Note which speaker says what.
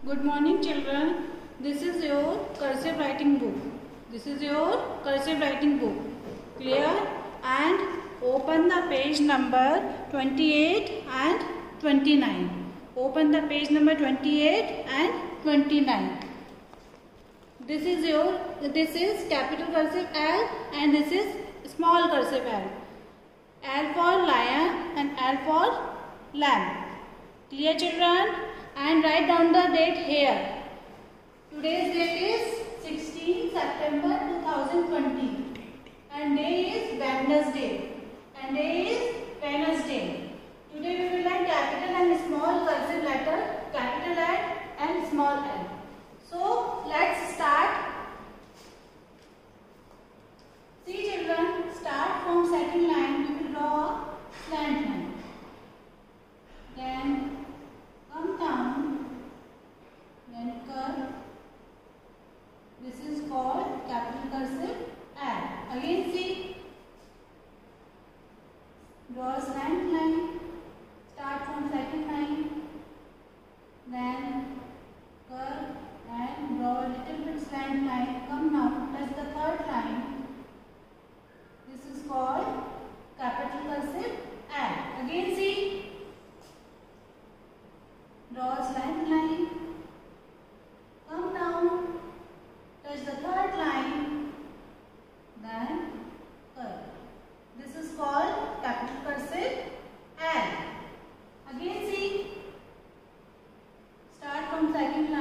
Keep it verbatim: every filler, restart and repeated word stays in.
Speaker 1: Good morning, children. This is your cursive writing book. This is your cursive writing book. Clear? And open the page number twenty-eight and twenty-nine. Open the page number twenty-eight and twenty-nine. This is your, this is capital cursive L and this is small cursive L. L for lion and L for lamb. Clear, children? And write down the date here. Today's date is sixteenth September two thousand twenty and day is Wednesday and day is Wednesday. Today we will write capital and small cursive letter, capital L and small l. So let's start. See, children, start from second line. We will draw a slant line. Then come down, then curve. This is called capital cursive L. Again see, draw a slant line, start from second line, then curve and draw a little bit slant line. Come now, touch the third line. This is called capital cursive L. Again see, draw a slant line, come down, touch the third line, then curve. This is called capital cursive L. Again see, start from second